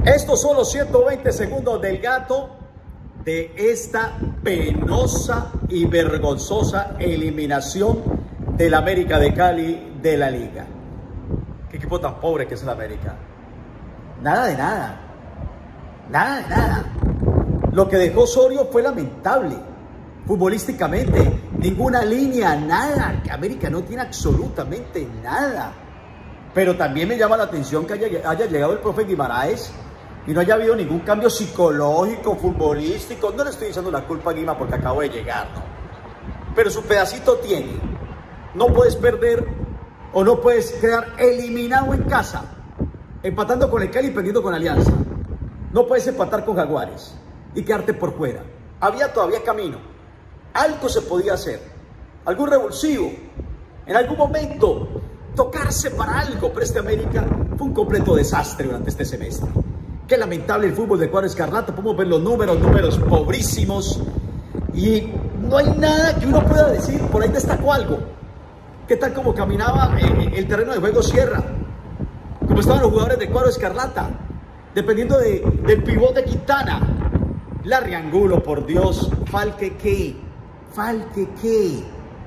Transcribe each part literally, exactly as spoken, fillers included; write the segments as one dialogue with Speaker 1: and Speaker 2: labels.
Speaker 1: Estos son los ciento veinte segundos del gato de esta penosa y vergonzosa eliminación del América de Cali de la Liga. Qué equipo tan pobre que es el América. Nada de nada. Nada de nada. Lo que dejó Osorio fue lamentable. Futbolísticamente, ninguna línea, nada. Que América no tiene absolutamente nada. Pero también me llama la atención que haya, haya llegado el profe Guimaraes y no haya habido ningún cambio psicológico, futbolístico. No le estoy echando la culpa a Guima porque acabo de llegar, ¿no? Pero su pedacito tiene. No puedes perder o no puedes quedar eliminado en casa, empatando con el Cali y perdiendo con Alianza. No puedes empatar con Jaguares y quedarte por fuera. Había todavía camino. Algo se podía hacer. Algún revulsivo. En algún momento tocarse para algo. Pero este América fue un completo desastre durante este semestre. Qué lamentable el fútbol de Cuadro Escarlata. Podemos ver los números, números pobrísimos. Y no hay nada que uno pueda decir. Por ahí destacó algo. ¿Qué tal como caminaba eh, el terreno de juego Sierra? Como estaban los jugadores de Cuadro Escarlata. Dependiendo de, del pivote Quintana. Larry Angulo, por Dios. Falque qué. Falque qué.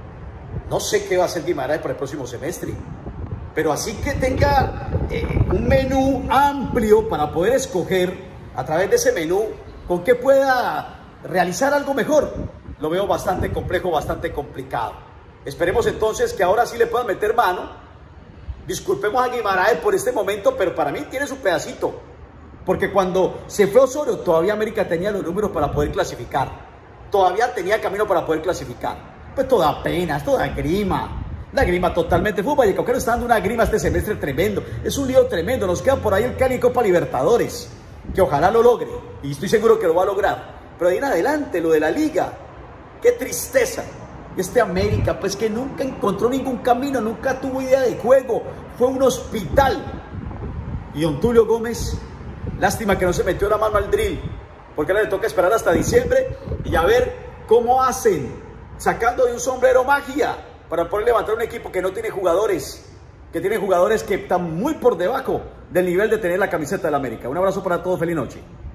Speaker 1: No sé qué va a hacer Guimaraes para el próximo semestre. Pero así que tenga eh, un menú amplio para poder escoger a través de ese menú con que pueda realizar algo mejor. Lo veo bastante complejo, bastante complicado. Esperemos entonces que ahora sí le puedan meter mano. Disculpemos a Guimaraes por este momento, pero para mí tiene su pedacito. Porque cuando se fue Osorio, todavía América tenía los números para poder clasificar. Todavía tenía camino para poder clasificar. Pues toda pena, toda grima. La grima totalmente. Fútbol Vallecaucano está dando una grima este semestre tremendo. Es un lío tremendo. Nos queda por ahí el Cali Copa Libertadores, que ojalá lo logre. Y estoy seguro que lo va a lograr. Pero de ahí en adelante, lo de la Liga. Qué tristeza. Este América, pues que nunca encontró ningún camino, nunca tuvo idea de juego. Fue un hospital. Y don Tulio Gómez, lástima que no se metió la mano al drill, porque ahora le toca esperar hasta diciembre y a ver cómo hacen, sacando de un sombrero magia para poder levantar un equipo que no tiene jugadores, que tiene jugadores que están muy por debajo del nivel de tener la camiseta del América. Un abrazo para todos, feliz noche.